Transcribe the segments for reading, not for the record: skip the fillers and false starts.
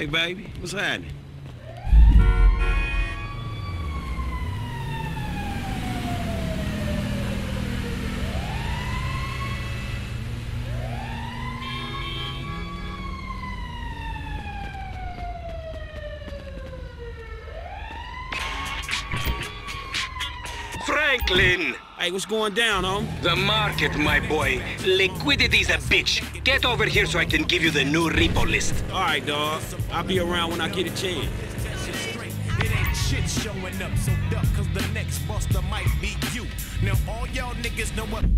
Hey, baby, what's happening? Franklin! Hey, what's going down, home? The market, my boy. Liquidity's a bitch. Get over here so I can give you the new repo list. All right, dog. I'll be around when I get a chance. It ain't shit showing up, so duck, cause the next buster might be you. Now all y'all niggas know what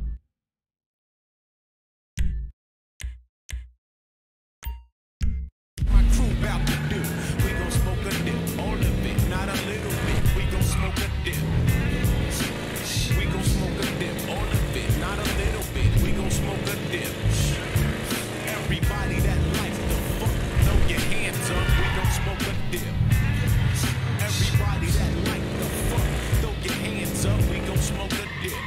my crew bout to do. We gon' smoke a dip, all of it, not a little bit. We gon' smoke a dip. We gon' smoke a dip, all of it, not a little bit. We gon' smoke a dip. Everybody that likes the fuck, throw your hands up. We gon' smoke a dip. Everybody that like the fuck, throw your hands up. We gon' smoke a dip.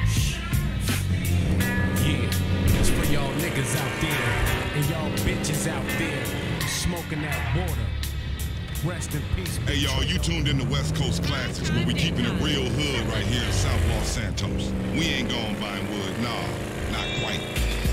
Yeah, it's for y'all niggas out there and y'all bitches out there smoking that water. Rest in peace. Hey y'all, you tuned in to West Coast Classics, where we keeping it real hood right here in South Los Santos. We ain't going Vinewood, nah, not quite.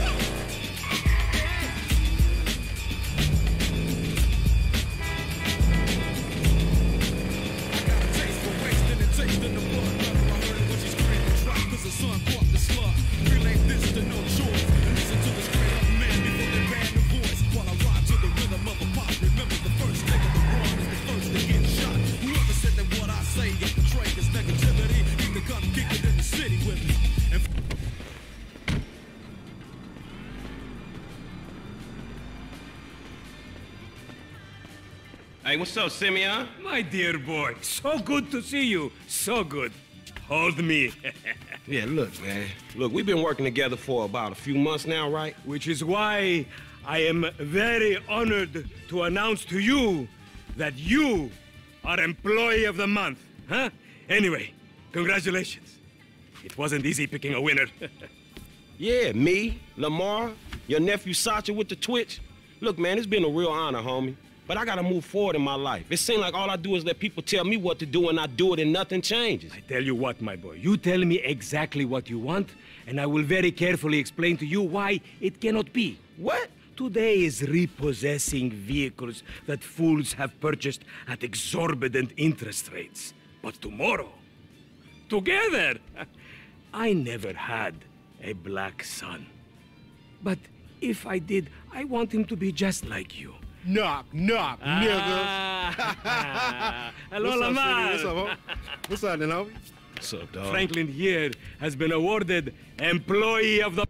Hey, what's up, Simeon? My dear boy, so good to see you. So good. Hold me. Yeah, look, man. Look, we've been working together for about a few months now, right? Which is why I am very honored to announce to you that you are Employee of the Month. Huh? Anyway, congratulations. It wasn't easy picking a winner. Yeah, me, Lamar, your nephew Sacha with the Twitch. Look, man, it's been a real honor, homie. But I gotta move forward in my life. It seems like all I do is let people tell me what to do and I do it and nothing changes. I tell you what, my boy. You tell me exactly what you want, and I will very carefully explain to you why it cannot be. What? Today is repossessing vehicles that fools have purchased at exorbitant interest rates. But tomorrow, together, I never had a black son. But if I did, I want him to be just like you. Knock, knock, niggas. Hello, What's up, Lamar. What's up, homie? What's up, then, homie? What's up, dog? Franklin here has been awarded Employee of the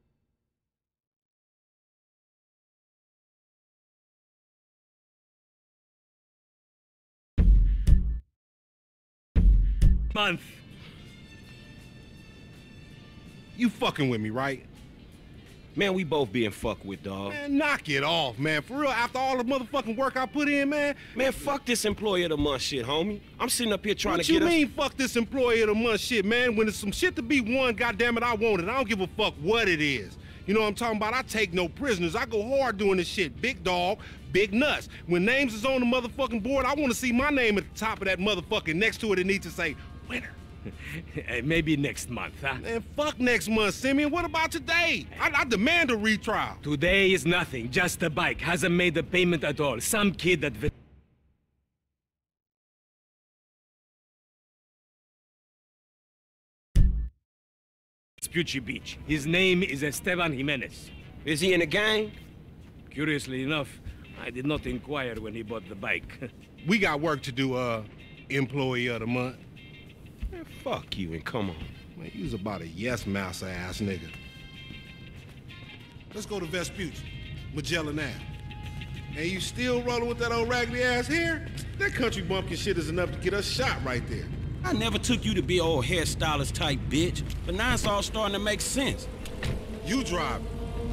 Month. You fucking with me, right? Man, we both being fucked with, dog. Man, knock it off, man. For real, after all the motherfucking work I put in, man. Man, fuck this Employee of the Month shit, homie. I'm sitting up here trying What to get you us... mean, fuck this Employee of the Month shit, man? When there's some shit to be won, goddammit, I want it. I don't give a fuck what it is. You know what I'm talking about? I take no prisoners. I go hard doing this shit. Big dog, big nuts. When names is on the motherfucking board, I want to see my name at the top of that motherfucking next to it. It needs to say, winner. Maybe next month, huh? Man, fuck next month, Simeon. What about today? I demand a retrial. Today is nothing, just a bike. Hasn't made a payment at all. Some kid at Vespucci Beach. His name is Esteban Jimenez. Is he in the gang? Curiously enough, I did not inquire when he bought the bike. We got work to do, Employee of the Month. Man, fuck you and come on. Man, you was about a yes-mouse ass nigga. Let's go to Vespucci, Magellan Ave. And you still rolling with that old raggedy ass hair? That country bumpkin shit is enough to get us shot right there. I never took you to be old hairstylist type bitch, but now it's all starting to make sense. You drive.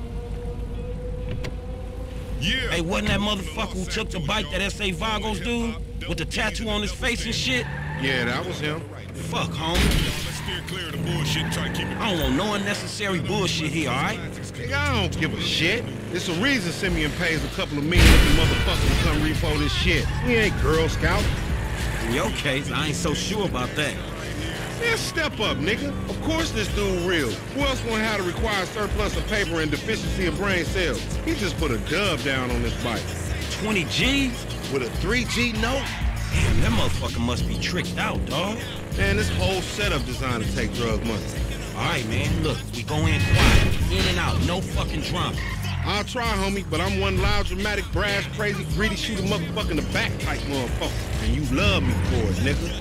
Yeah. Hey, wasn't that motherfucker who took the bike that S.A. Vagos dude? With the tattoo on his face and shit? Yeah, that was him. Fuck, homie. steer clear of the bullshit and try to keep it. I don't want no unnecessary bullshit here, all right? Nigga, I don't give a shit. There's a reason Simeon pays a couple of mean-looking motherfuckers to come repo this shit. We ain't Girl Scouts. In your case, I ain't so sure about that. Man, step up, nigga. Of course this dude real. Who else gonna have the required surplus of paper and deficiency of brain cells? He just put a dub down on this bike. 20 G's? With a 3G note? Damn, that motherfucker must be tricked out, dog. Man, this whole setup designed to take drug money. All right, man, look, we go in quiet, in and out, no fucking drama. I'll try, homie, but I'm one loud, dramatic, brash, crazy, greedy, shoot a motherfucker in the back type motherfucker. And you love me for it, nigga.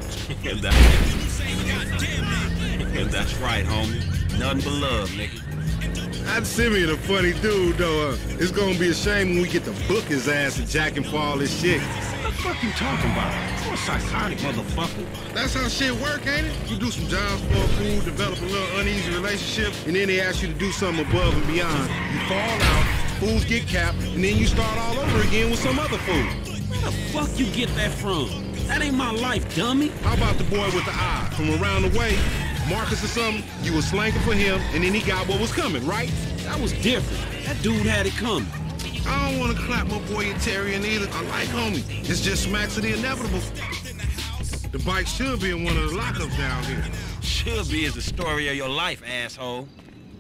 That's right, homie. Nothing but love, nigga. That Simeon a funny dude, though. It's gonna be a shame when we get to book his ass and jack him for all this shit. What the fuck you talking about? You're a psychotic motherfucker. That's how shit work, ain't it? You do some jobs for a fool, develop a little uneasy relationship, and then they ask you to do something above and beyond. You fall out, fools get capped, and then you start all over again with some other fool. Where the fuck you get that from? That ain't my life, dummy. How about the boy with the eye from around the way? Marcus or something, you was slanking for him, and then he got what was coming, right? That was different. That dude had it coming. I don't want to clap my boy Itarian either. I like homie. It's just smacks of the inevitable. The bike should be in one of the lockups down here. Should be is the story of your life, asshole.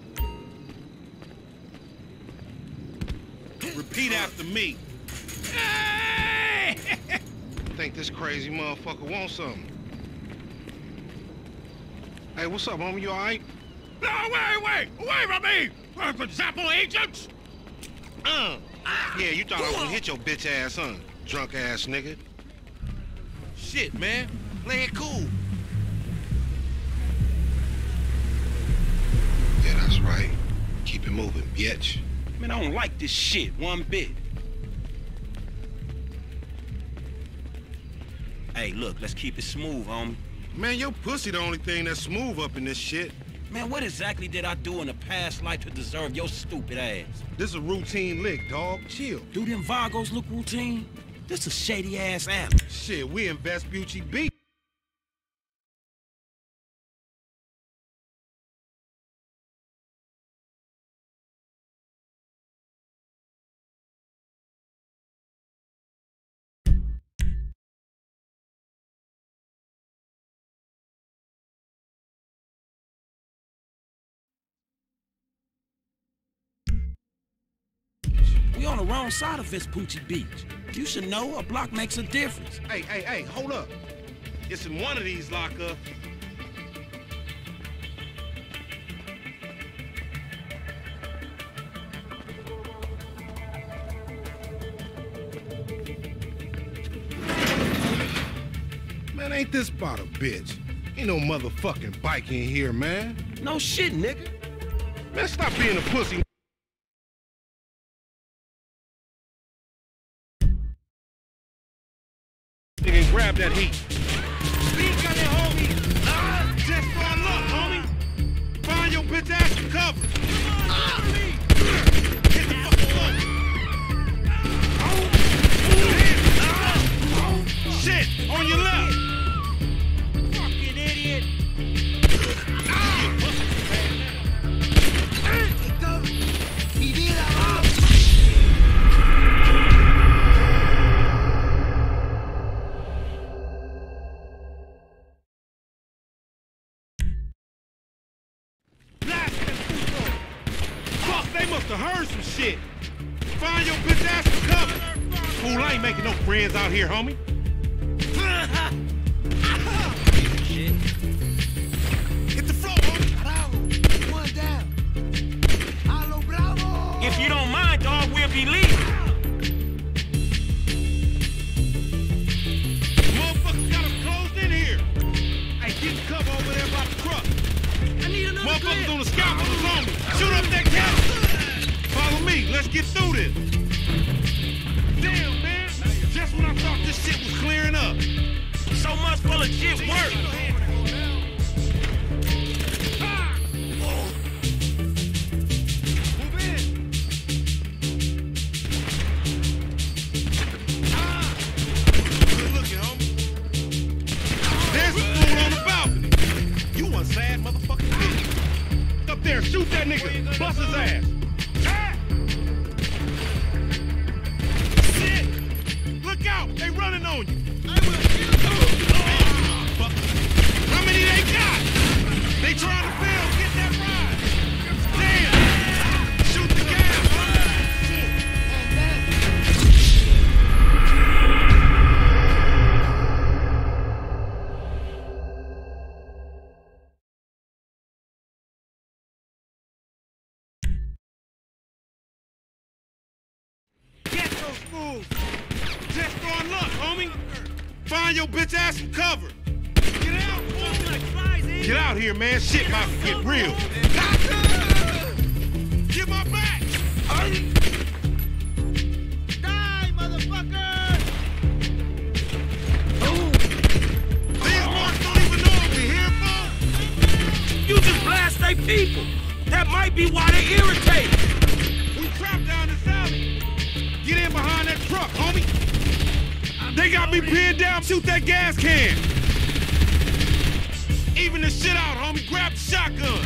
Repeat after me. Hey! Think this crazy motherfucker wants something. Hey, what's up, homie? You all right? No, wait! Away from me! For example, agents! Yeah, you thought I was gonna hit your bitch ass, huh? Drunk ass nigga. Shit, man. Play it cool. Yeah, that's right. Keep it moving, bitch. Man, I don't like this shit one bit. Hey, look, let's keep it smooth, homie. Man, your pussy the only thing that's smooth up in this shit. Man, what exactly did I do in a past life to deserve your stupid ass? This a routine lick, dog. Chill. Do them Vagos look routine? This a shady-ass alley. Shit, we in Vespucci Beach. We on the wrong side of Vespucci Beach. You should know a block makes a difference. Hey, hold up. It's in one of these lockups. Man, ain't this about a bitch? Ain't no motherfucking bike in here, man. No shit, nigga. Man, stop being a pussy. Nigga, and grab that heat. Speak on it, homie. Just for luck, homie. Find your bitch ass some cover. Hit the fucking floor. Shit, on your left. Fucking idiot. They must have heard some shit. Find your bitch ass some cover. Fool, I ain't making no friends out here, homie. Shit. Hit the floor, homie. Bravo. One down. Hello, bravo. If you don't mind, dog, we'll be leaving. Motherfuckers got us closed in here. Hey, get cover over there by the truck. I need another Motherfuckers on the scaffolders on me. Shoot up that camera. Follow me. Let's get through this. Damn, man. Just when I thought this shit was clearing up. So much for legit work. Move in. Good looking, homie. There's a fool on the balcony. You want sad bad motherfucking bitch. Up there, shoot that nigga. Bust his ass. Ah! Shit! Look out! They running on you. I will kill you. How many they got? They trying to fail. Get that ride. Damn! Shoot the gas, Get those fools! Just throwing luck, homie! Find your bitch ass some cover! Get out, fool! Get out here, man. Shit about to get real. Get my back! Die, motherfucker! These marks don't even know what we here for! You just blast they people. That might be why they irritate. We trapped down this alley. Get in behind that truck, homie. They got me pinned down. Shoot that gas can. Even the shit out, homie. Grab the shotgun.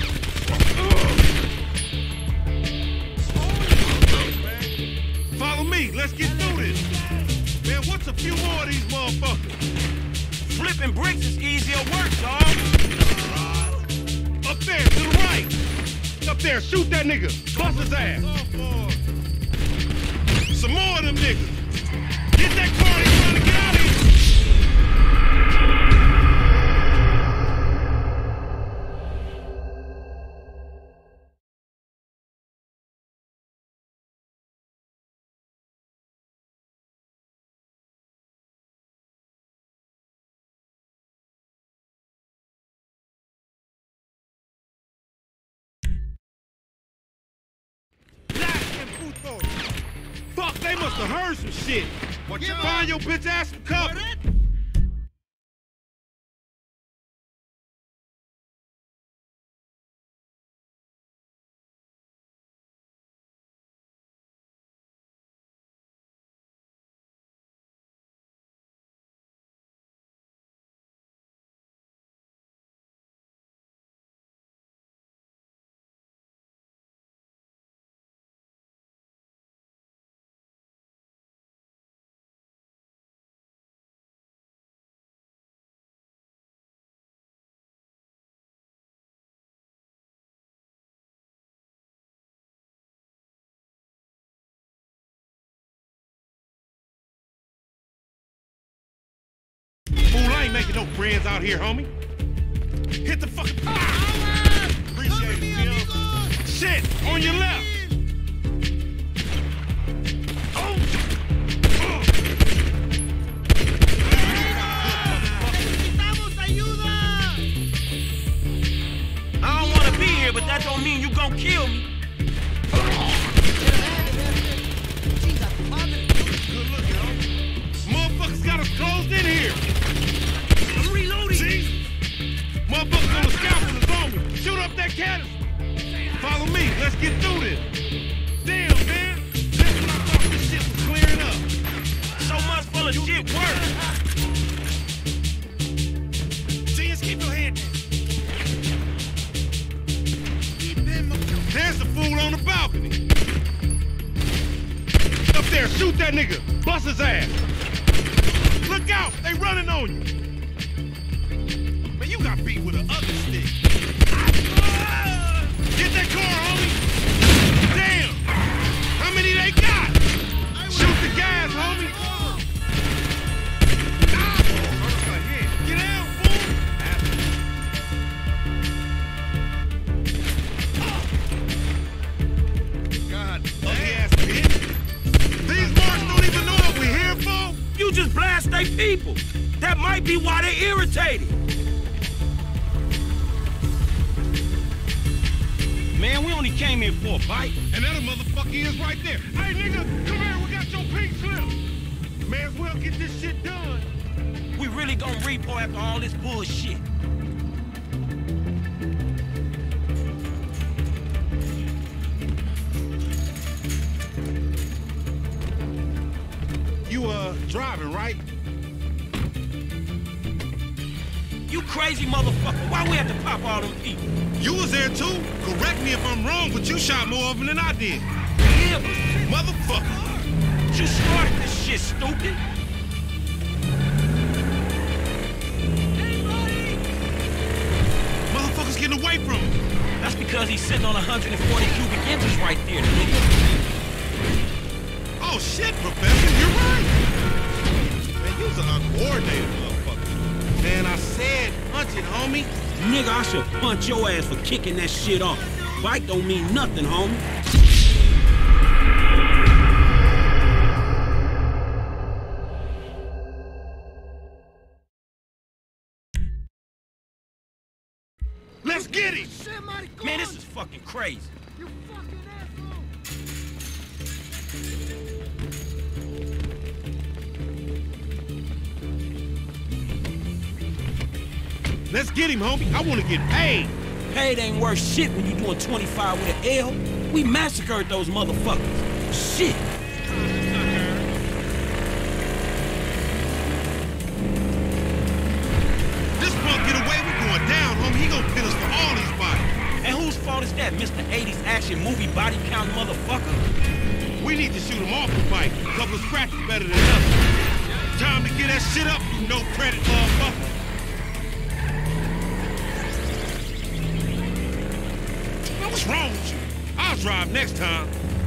Follow me. Let's get through this. Man, what's a few more of these motherfuckers? Flipping bricks is easier work, dog. Up there, to the right. Up there, shoot that nigga. Bust his ass. Some more of them niggas. Get that car, they trying to get out of here. Fuck, they must have heard some shit. Find your bitch ass some cover. Fool, I ain't making no friends out here, homie. Hit the fucking... Appreciate it, Phil. Shit, on your left. I don't want to be here, but that don't mean you gon' kill me. Good looking, homie. Motherfuckers got us closed in here. I'm reloading. See? Motherfuckers on the scaffold is on me. Shoot up that canister. Follow me. Let's get through this. Damn, man. That's when I thought this shit was clearing up. So much full of shit work. Just keep your head down. There's the fool on the balcony. Up there, shoot that nigga. Bust his ass. Look out, they running on you. Man, you got beat with an other stick. Get that car, homie. Damn. How many they got? Shoot the gas, homie. Get out, fool. God, ugly ass bitch. These marks don't even know what we're here for. You just blast they people. That might be why they irritated. Man, we only came here for a bite. And that a motherfucker is right there. Hey, nigga, come here. We got your pink slip. May as well get this shit done. We really gonna repo after all this bullshit. You, driving, right? You crazy motherfucker? Why we have to pop all them people? You was there too. Correct me if I'm wrong, but you shot more of them than I did. Yeah, but Motherfucker. you started this shit, stupid. Motherfucker's getting away from him. That's because he's sitting on 140 cubic inches right there, nigga. Oh shit, Professor, you're right. Man, you was an uncoordinated motherfucker. Man, I said punch it, homie. Nigga, I should punch your ass for kicking that shit off. Fight don't mean nothing, homie. Let's get him. Man, this is fucking crazy. You fucking asshole! Let's get him, homie. I want to get paid. Paid ain't worth shit when you doing 25 with an L. We massacred those motherfuckers. Shit. This punk get away, we're going down, homie. He gonna pin us for all these bodies. And whose fault is that, Mr. 80s action movie body count motherfucker? We need to shoot him off the bike. A couple of scratches better than nothing. Time to get that shit up, you no credit motherfucker. Man, what's wrong with you? I'll drive next time.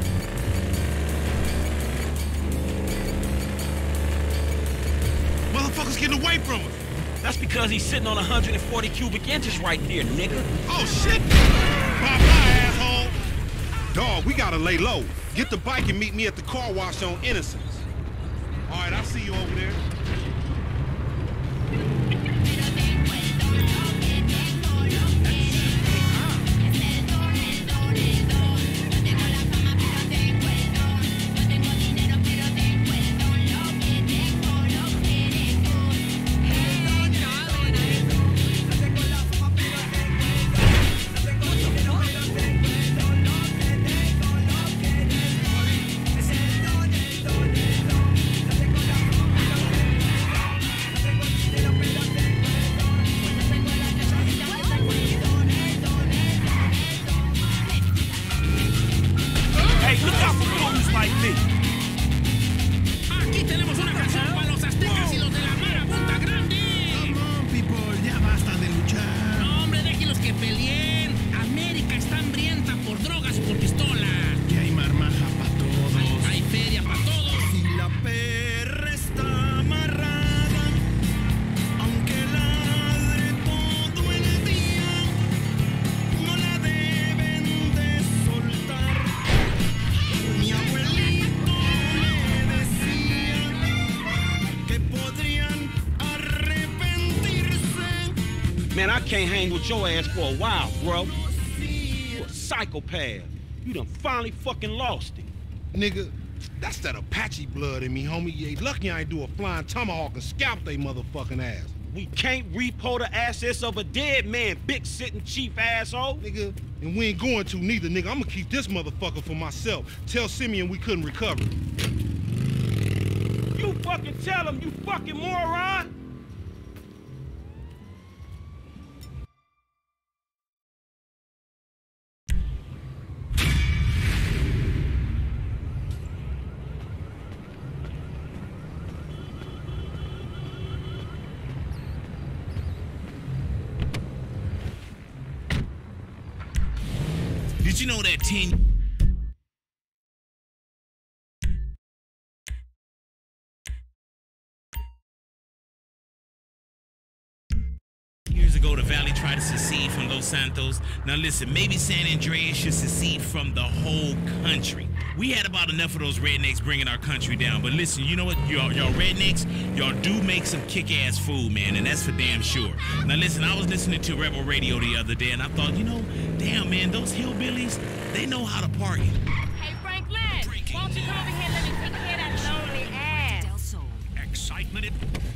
Motherfucker's getting away from us. That's because he's sitting on 140 cubic inches right there, nigga. Oh, shit! Bye-bye, asshole! Dog, we gotta lay low. Get the bike and meet me at the car wash on Innocence. All right, I'll see you over there. Hey, look out for fools like me. Aquí tenemos una canción para los aztecas y los de la Mara Punta Grande. Come on, people, ya basta de luchar. No, hombre, déjenlos que peleen. América está hambrienta por drogas y por pistolas. Que hay marmaja para todos. Hay feria para todos. Si la perra está amarrada, aunque ladre todo el día, no la deben de soltar. Mi abuelito me decía que podrían arrepentirse. Man, I can't hang with your ass for a while, bro. You a psychopath. You done finally fucking lost it. Nigga, that's that Apache blood in me, homie. You ain't lucky I ain't do a flying tomahawk and scalp they motherfucking ass. We can't repo the assets of a dead man, big sitting chief asshole. Nigga, and we ain't going to neither, nigga. I'm gonna keep this motherfucker for myself. Tell Simeon we couldn't recover. You fucking tell him, you fucking moron. Did you know that 10 years ago the Valley tried to secede from Los Santos? Now listen, maybe San Andreas should secede from the whole country. We had about enough of those rednecks bringing our country down, but listen, you know what, y'all rednecks, y'all do make some kick-ass food, man, and that's for damn sure. Now listen, I was listening to Rebel Radio the other day, and I thought, you know, damn, man, those hillbillies, they know how to party. Hey, Franklin, won't you come over here and let me take care of that lonely ass? Excitement.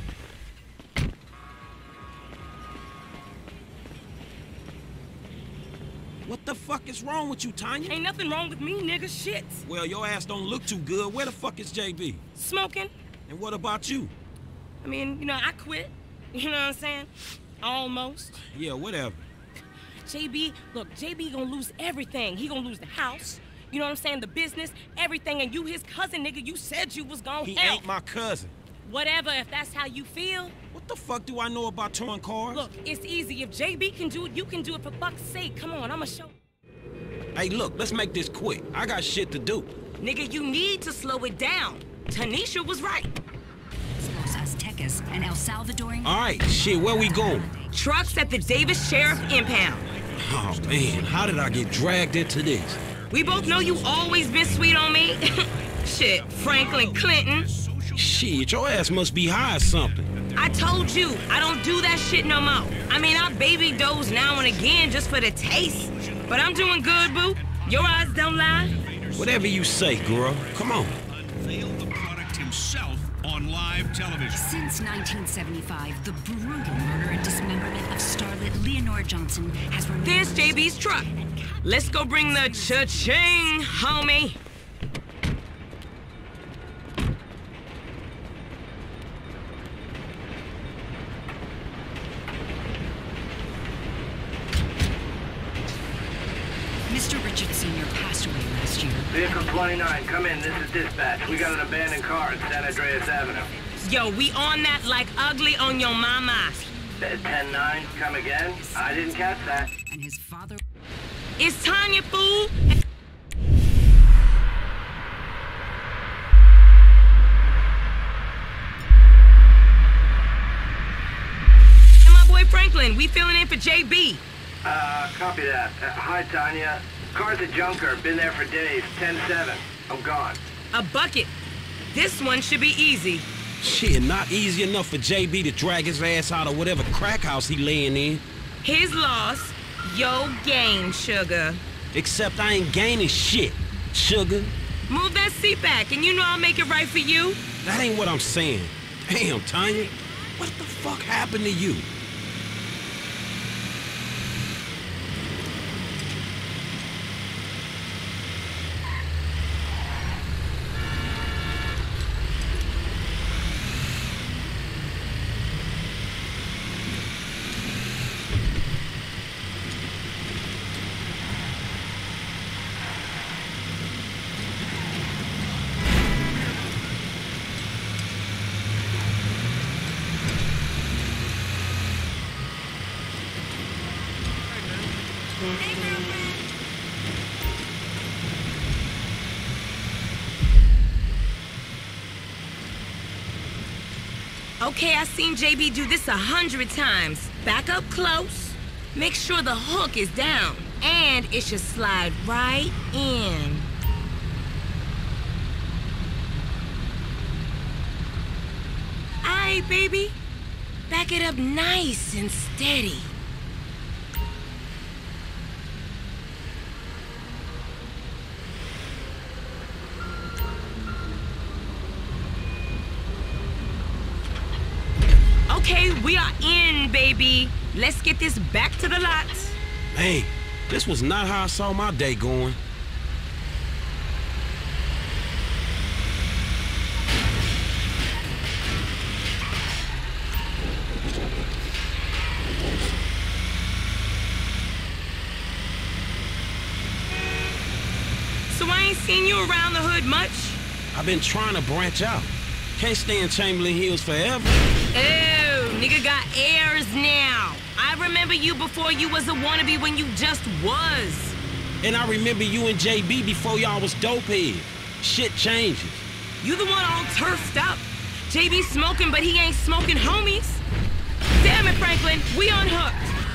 What the fuck is wrong with you, Tanya? Ain't nothing wrong with me, nigga. Shit. Well, your ass don't look too good. Where the fuck is JB? Smoking. And what about you? I mean, you know, I quit. You know what I'm saying? Almost. Yeah, whatever. JB, look, JB gonna lose everything. He gonna lose the house, you know what I'm saying, the business, everything, and you his cousin, nigga, you said you was gonna He help. ain't my cousin. Whatever, if that's how you feel. What the fuck do I know about towing cars? Look, it's easy. If JB can do it, you can do it, for fuck's sake. Come on, I'ma show. Hey, look, let's make this quick. I got shit to do. Nigga, you need to slow it down. Tanisha was right. Los Aztecas and El Salvadoran. All right, shit, where we going? Trucks at the Davis Sheriff Impound. Oh, man, how did I get dragged into this? We both know you always been sweet on me. Shit, Franklin Clinton. Shit, your ass must be high or something. I told you, I don't do that shit no more. I mean, I baby doze now and again just for the taste. But I'm doing good, boo. Your eyes don't lie. Whatever you say, girl. Come on. Unveiled the product himself on live television. Since 1975, the brutal murder and dismemberment of starlet Leonore Johnson has remained... There's JB's truck. Let's go bring the cha-ching, homie. Mr. Richard Sr. passed away last year. Vehicle 29, come in. This is dispatch. We got an abandoned car at San Andreas Avenue. Yo, we on that like ugly on your mama. 10-9, come again? I didn't catch that. And his father... It's Tanya, fool. And my boy Franklin, we filling in for JB. Copy that. Hi, Tanya. Car's a junker. Been there for days. 10-7. I'm gone. A bucket. This one should be easy. Shit, not easy enough for JB to drag his ass out of whatever crack house he laying in. His loss, your gain, sugar. Except I ain't gaining shit, sugar. Move that seat back, and you know I'll make it right for you. That ain't what I'm saying. Damn, Tanya. What the fuck happened to you? Okay, I seen JB do this 100 times. Back up close. Make sure the hook is down. And it should slide right in. Aight, baby. Back it up nice and steady. Okay, we are in, baby. Let's get this back to the lot. Man, this was not how I saw my day going. So I ain't seen you around the hood much? I've been trying to branch out. Can't stay in Chamberlain Hills forever. Oh, nigga got airs now. I remember you before you was a wannabe when you just was. And I remember you and JB before y'all was dopehead. Shit changes. You the one all turfed up. JB smoking, but he ain't smoking homies. Damn it, Franklin, we unhooked.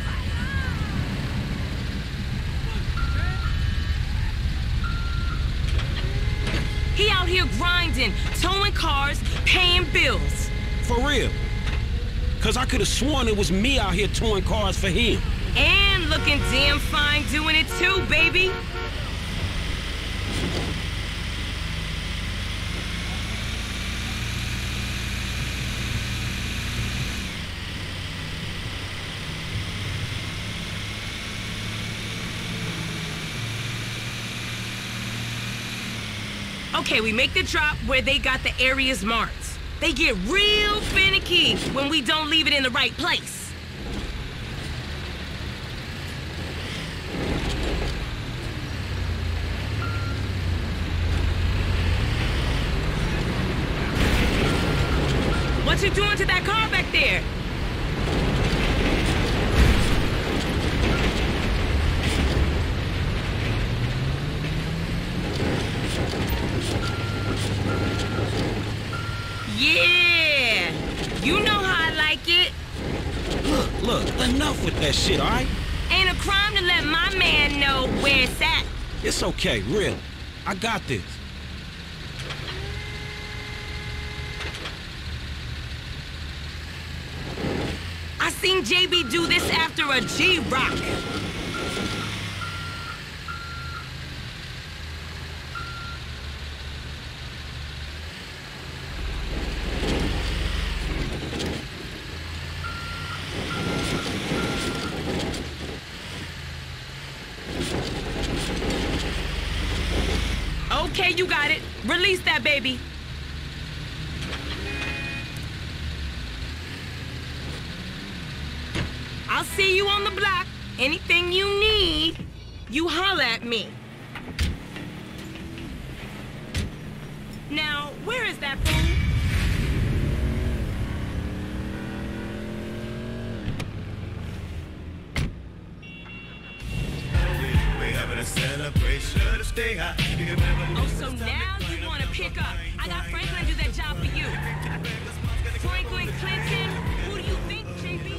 He out here grinding, towing cars, paying bills. For real. Cause I could have sworn it was me out here towing cars for him. And looking damn fine doing it too, baby. Okay, we make the drop where they got the areas marked. They get real finicky when we don't leave it in the right place. you doing to that car back there? Yeah! You know how I like it. Look, enough with that shit, all right? Ain't a crime to let my man know where it's at. It's okay, really. I got this. I seen JB do this after a G-Rock. Okay, you got it. Release that baby. I'll see you on the block. Anything you need, you holler at me. Now, where is that fool? Oh, so now you want to pick up. I got Franklin do that job for you. Franklin Clinton, who do you think, JB?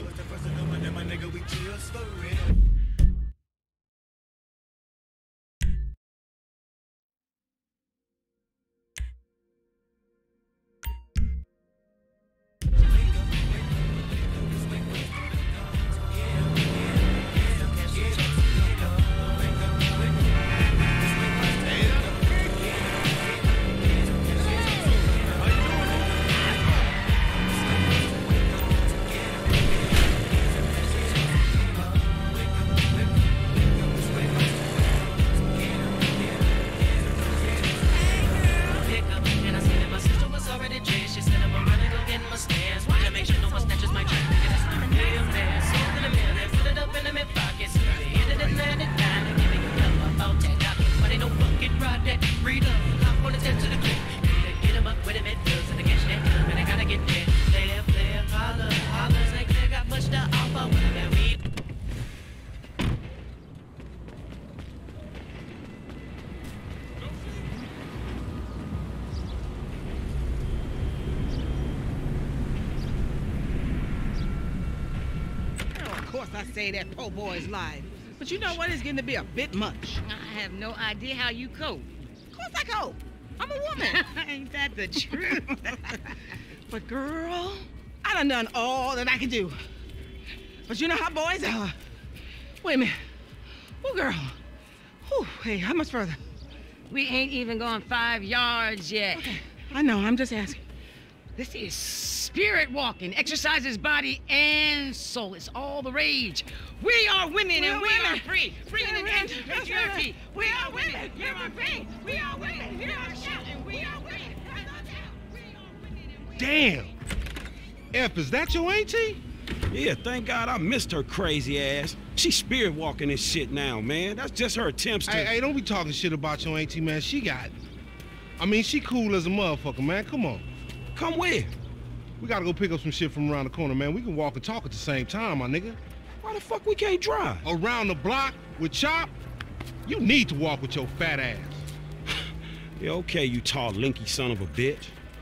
I say that po' boy's live. But you know what? It's getting to be a bit much. I have no idea how you cope. Of course I cope. I'm a woman. Ain't that the truth? But girl, I done all that I can do. But you know how boys are. Wait a minute. Oh, girl. Whew, hey, how much further? We ain't even gone 5 yards yet. Okay. I know, I'm just asking. This is spirit walking. Exercises body and soul. It's all the rage. We are women and we are free. Free in the end of patriarchy. We are women. You are free. We are women. We are shouting. We are women. Damn. F, is that your auntie? Yeah, thank God I missed her crazy ass. She's spirit walking this shit now, man. That's just her attempts to... Hey, don't be talking shit about your auntie, man. She got... I mean, she cool as a motherfucker, man. Come on. Come where? We gotta go pick up some shit from around the corner, man. We can walk and talk at the same time, my nigga. Why the fuck we can't drive? Around the block with Chop? You need to walk with your fat ass. Yeah, okay, you tall, linky son of a bitch.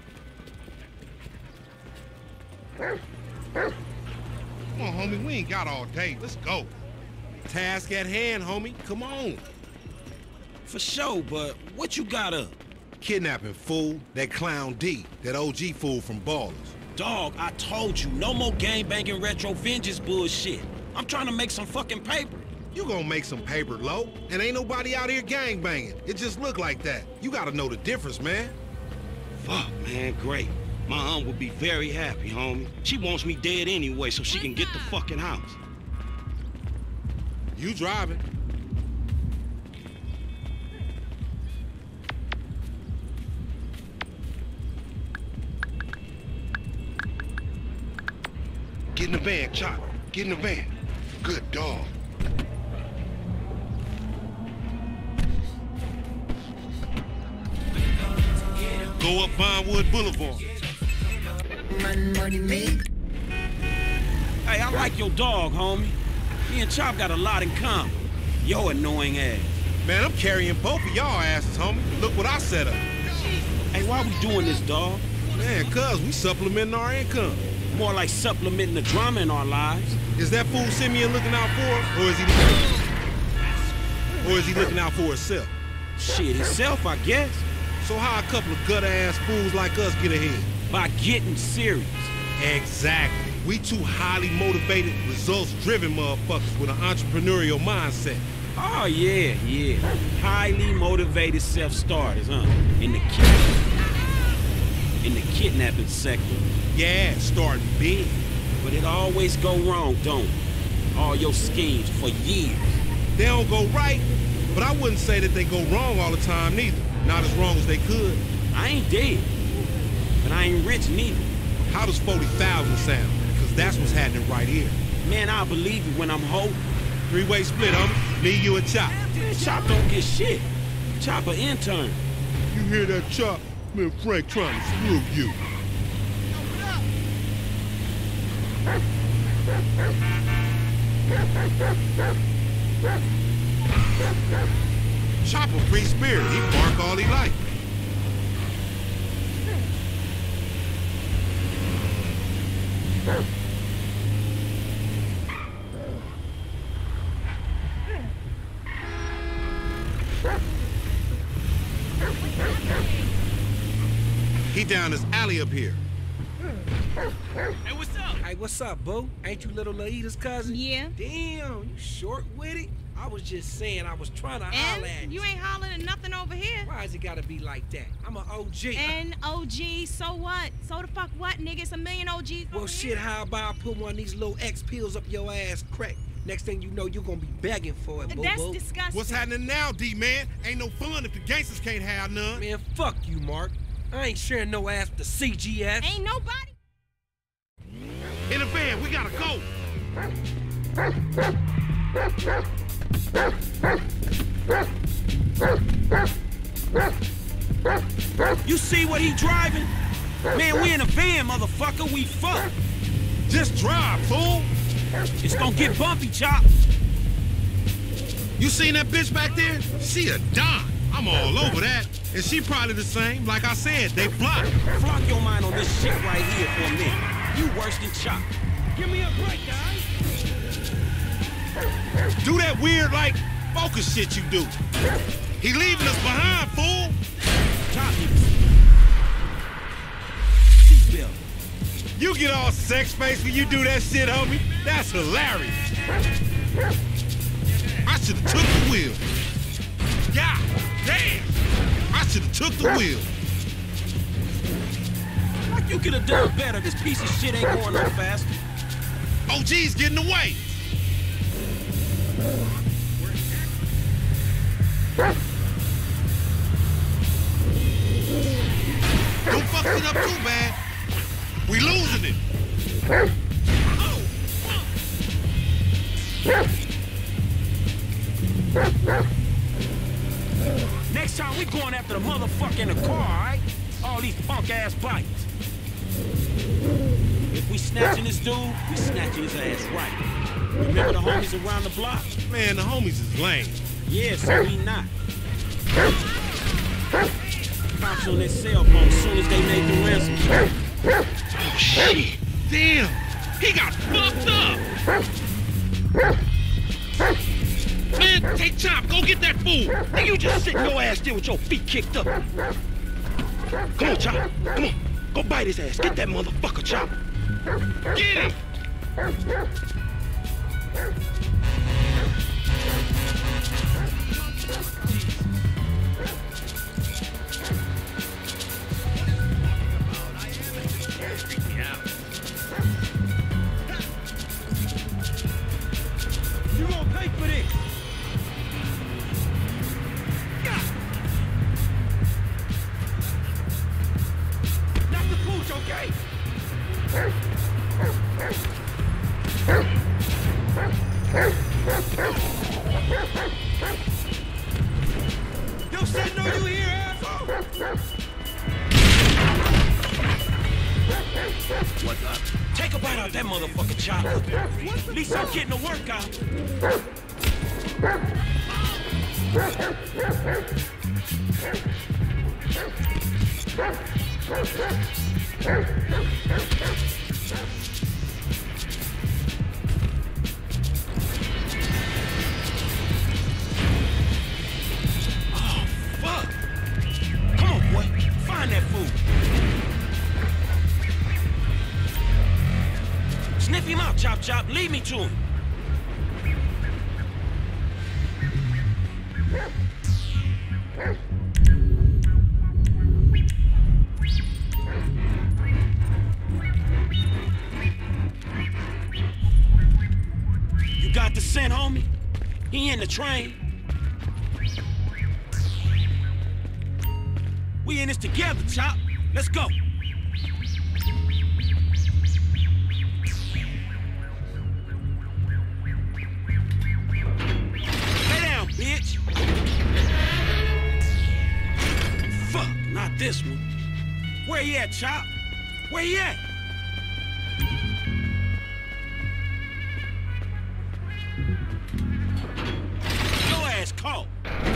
Come on, homie. We ain't got all day. Let's go. Task at hand, homie. Come on. For sure, but what you got up? Kidnapping, fool. That clown D. That OG fool from Ballers. Dog, I told you, no more gangbanging retro vengeance bullshit. I'm trying to make some fucking paper. You gonna make some paper, Lo? And ain't nobody out here gangbanging. It just look like that. You gotta know the difference, man. Fuck, man, great. My aunt would be very happy, homie. She wants me dead anyway so she can get the fucking house. You driving. Get in the van, Chop. Get in the van. Good dog. Go up Vinewood Boulevard. Hey, I like your dog, homie. Me and Chop got a lot in common. Yo annoying ass. Man, I'm carrying both of y'all asses, homie. Look what I set up. Hey, why we doing this, dog? Man, cuz we supplementing our income. More like supplementing the drama in our lives. Is that fool Simeon looking out for us, or is he looking out for himself? Shit, himself, I guess. So how a couple of gutter-ass fools like us get ahead? By getting serious. Exactly. We two highly motivated, results-driven motherfuckers with an entrepreneurial mindset. Oh, yeah. Highly motivated self-starters, huh? In the kidnapping sector. Yeah, starting big. But it always go wrong, don't it? All your schemes for years. They don't go right, but I wouldn't say that they go wrong all the time neither. Not as wrong as they could. I ain't dead, but I ain't rich neither. How does 40,000 sound? Because that's what's happening right here. Man, I'll believe you when I'm holding. Three-way split, homie. Me, you, and Chop. Man, Chop don't get shit. Chop an intern. You hear that, Chop? Me and Frank trying to screw you. Chop a free spirit. He bark all he like. He down this alley up here. Hey, what's up? Hey, what's up, boo? Ain't you little Laida's cousin? Yeah. Damn, you short with it? I was just saying I was trying to holler at you. You ain't hollering at nothing over here. Why is it gotta be like that? I'm an OG. And OG, so what? So the fuck what, nigga? It's a million OGs. Well, shit, how about I put one of these little X pills up your ass crack? Next thing you know, you're gonna be begging for it, boo-boo. That's disgusting. What's happening now, D-man? Ain't no fun if the gangsters can't have none. Man, fuck you, Mark. I ain't sharing no ass with the CGF. Ain't nobody. In the van, we gotta go. You see what he driving? Man, we in a van, motherfucker. We fucked. Just drive, fool. It's gonna get bumpy, Chop. You seen that bitch back there? She a dime. I'm all over that. And she probably the same. Like I said, they block. Flock your mind on this shit right here for a minute. You worse than Chop. Give me a break, guys. Do that weird, like, focus shit you do. He leaving us behind, fool. Chop me. You get all sex-faced when you do that shit, homie. That's hilarious. I should've took the wheel. God damn. I should've took the wheel. Like you could've done better. This piece of shit ain't going no faster. OG's getting away. Don't fuck it up too bad. We losing it. Next time we going after the motherfucker in the car, all right? All these punk-ass bikes. If we snatching this dude, we snatching his ass right. Remember the homies around the block? Man, the homies is lame. Yeah, so we not. Cops on their cell phone as soon as they made the ransom. Oh, shit. Damn. He got fucked up. Man, take Chop. Go get that fool. Hey, you just sitting your ass there with your feet kicked up. Come on, Chop. Come on. Go bite his ass. Get that motherfucker, Chop. Get him. You gonna pay for this. Not the pooch, okay? Yo, said no, you here, asshole? What the? Take a bite out that motherfucker, Chop. At least I'm getting a workout. Oh, fuck. Come on, boy. Find that fool. Sniff him out, Chop Chop. Lead me to him. You got the scent, homie? He in the train. We in this together, Chop. Let's go. Bitch. Fuck, not this one. Where he at, Chop? Where he at? Your ass caught.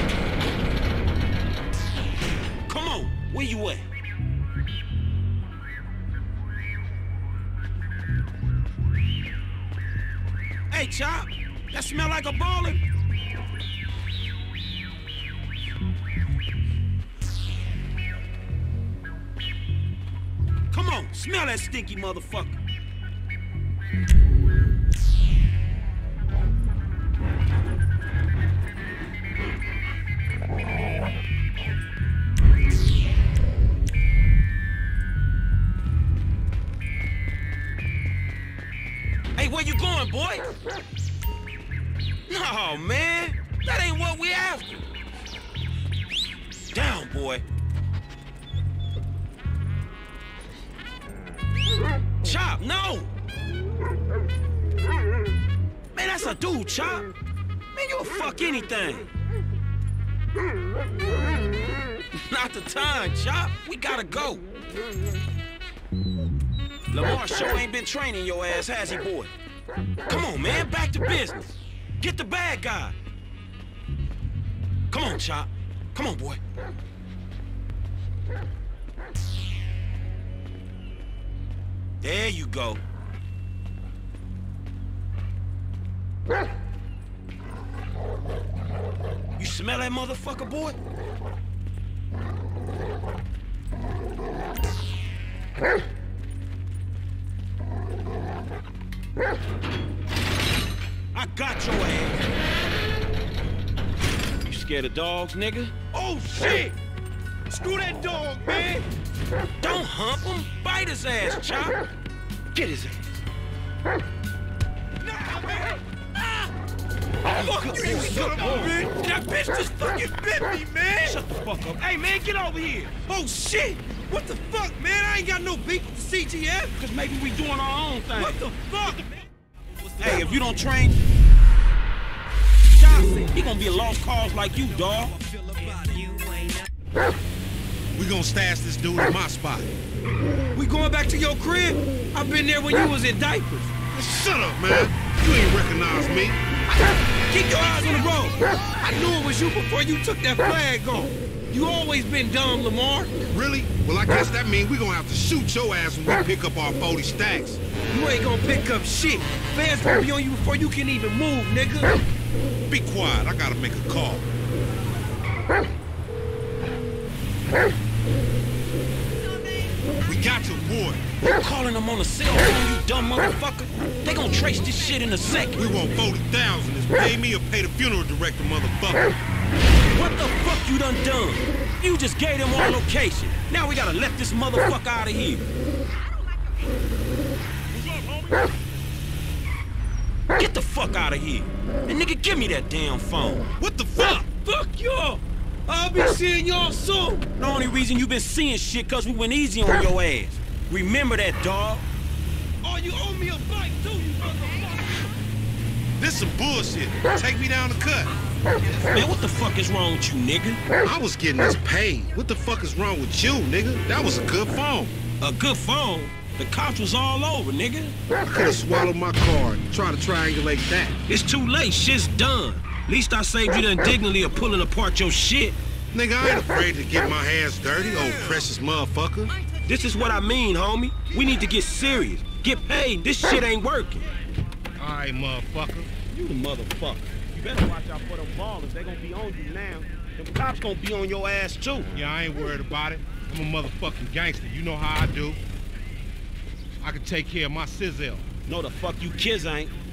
Come on, where you at? Hey, Chop, that smell like a bowling? Come on, smell that stinky motherfucker. Hey, where you going, boy? No, man. That ain't what we after. Down, boy. Chop, no! Man, that's a dude, Chop. Man, you'll fuck anything. Not the time, Chop. We gotta go. Lamar sure ain't been training your ass, has he, boy? Come on, man, back to business. Get the bad guy. Come on, Chop. Come on, boy. There you go. You smell that motherfucker, boy? I got your ass. You scared of dogs, nigga? Oh, shit! Screw that dog, man! Don't hump him. Bite his ass, Chop. Get his ass. Nah, man! Ah! Fuck you, son of a bitch! That bitch just fucking bit me, man! Shut the fuck up. Hey, man, get over here. Oh, shit! What the fuck, man? I ain't got no beef with the CGF. Because maybe we doing our own thing. What the fuck? Hey, if you don't train... Chop, he gonna be a lost cause like you, dawg. We gonna stash this dude in my spot. We going back to your crib? I've been there when you was in diapers. Shut up, man. You ain't recognize me. Keep your eyes on the road. I knew it was you before you took that flag off. You always been dumb, Lamar. Really? Well, I guess that means we gonna have to shoot your ass when we pick up our 40 stacks. You ain't gonna pick up shit. Fans gonna be on you before you can even move, nigga. Be quiet. I gotta make a call. We got your boy. You calling them on the cell phone, you dumb motherfucker? They gonna trace this shit in a second. We want 40,000. It's pay me or pay the funeral director, motherfucker. What the fuck you done? You just gave them our location. Now we gotta let this motherfucker out of here. Get the fuck out of here. And nigga, give me that damn phone. What the fuck? Fuck y'all. I'll be seeing y'all soon. The only reason you been seeing shit cause we went easy on your ass. Remember that, dawg. Oh, you owe me a bike too, you motherfucker. This some bullshit. Take me down the cut. Man, what the fuck is wrong with you, nigga? I was getting this paid. What the fuck is wrong with you, nigga? That was a good phone. A good phone? The cops was all over, nigga. I could have swallowed my card and tried to triangulate that. It's too late. Shit's done. At least I saved you the indignity of pulling apart your shit. Nigga, I ain't afraid to get my hands dirty, old precious motherfucker. This is what I mean, homie. We need to get serious. Get paid. This shit ain't working. All right, motherfucker. You the motherfucker. You better watch out for them ballers. They gonna be on you now. Them cops gonna be on your ass, too. Yeah, I ain't worried about it. I'm a motherfucking gangster. You know how I do. I can take care of my sizzle. No, the fuck you kids ain't.